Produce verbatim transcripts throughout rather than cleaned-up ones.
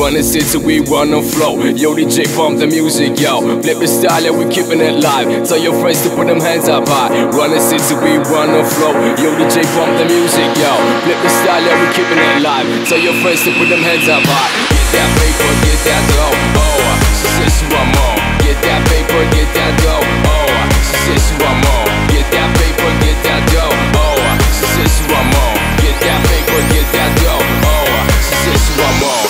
run the city, we run the flow. Yo, D J, pump the music, yo. Flip the style, yeah, we keeping it live. Tell your friends to put them hands up high. Run the city, we run the flow. Yo, D J, pump the music, yo. Flip the style, yeah, we keeping it live. Tell your friends to put them hands up high. Get that paper, get that dough. Oh, she says she want more. Get that paper, get that dough. Oh, she says she want more. Get that paper, get that dough. Oh, she says she want more. Get that paper, get that dough. Oh, she says she want more.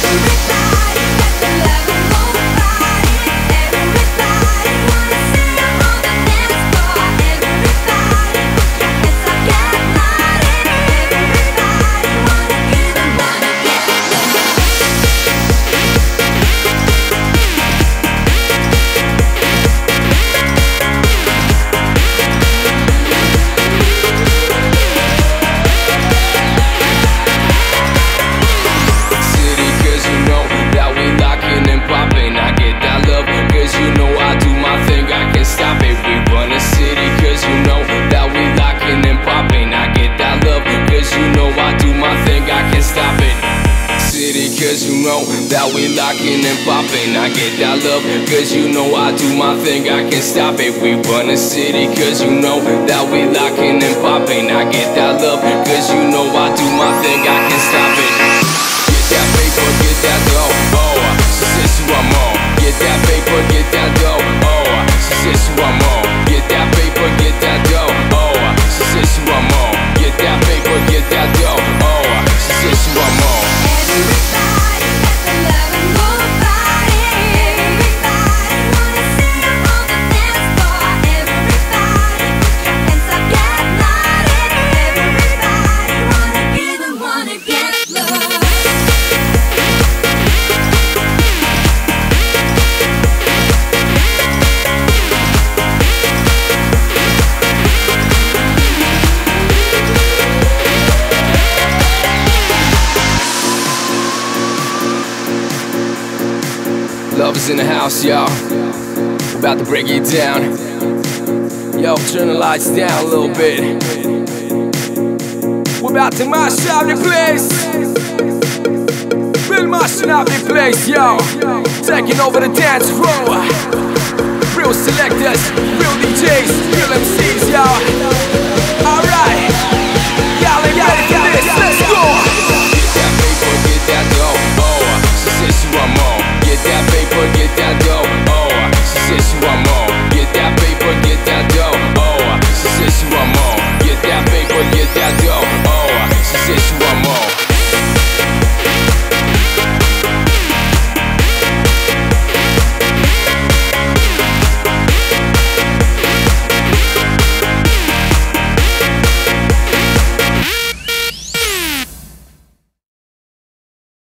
Cause you know that we lockin' and poppin'. I get that love, cause you know I do my thing, I can't stop it. We run the city, cause you know that we lockin' and poppin'. I get that love, cause you know I do my thing, I can't stop it. Get that paper, get that dough, oh, she says she want more. Get that paper, get that dough, oh, she says she want more. Get that paper, get that dough, oh, she says she want more. Get that paper, get that dough, oh, she says she want more. Love is in the house, y'all. We're about to break it down. Yo, turn the lights down a little bit. We're about to mash up the place. We're mashing up the place, yo. Taking over the dance floor. Real selectors, real D Js, real M Cs, y'all.